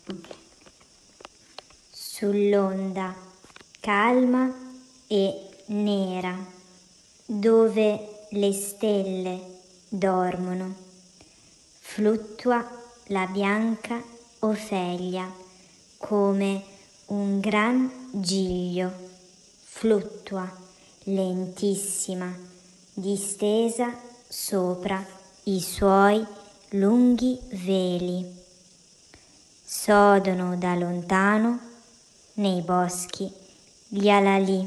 Sull'onda calma e nera, dove le stelle dormono, fluttua la bianca Ofelia come un gran giglio, fluttua lentissima, distesa sopra i suoi lunghi veli. Sodono da lontano nei boschi gli alalì.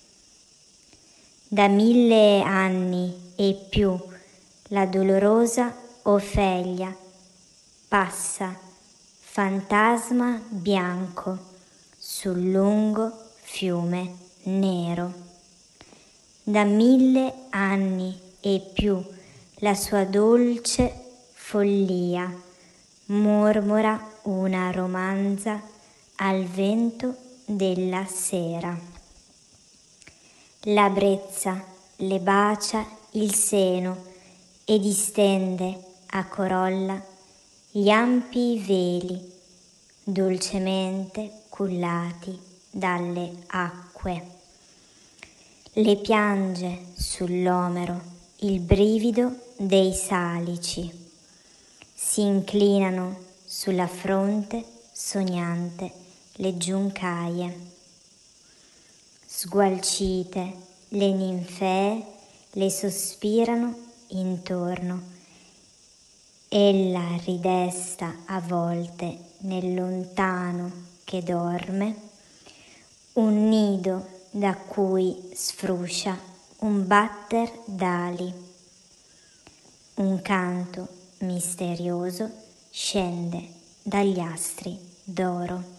Da 1000 anni e più la dolorosa Ofelia passa, fantasma bianco, sul lungo fiume nero. Da 1000 anni e più la sua dolce follia mormora una romanza al vento della sera. La brezza le bacia il seno e distende a corolla gli ampi veli dolcemente cullati dalle acque. Le piange sull'omero il brivido dei salici, si inclinano sulla fronte sognante le giuncaie. Sgualcite le ninfee le sospirano intorno. Ella ridesta a volte nel lontano che dorme, un nido da cui sfruscia un batter d'ali. Un canto misterioso scende dagli astri d'oro.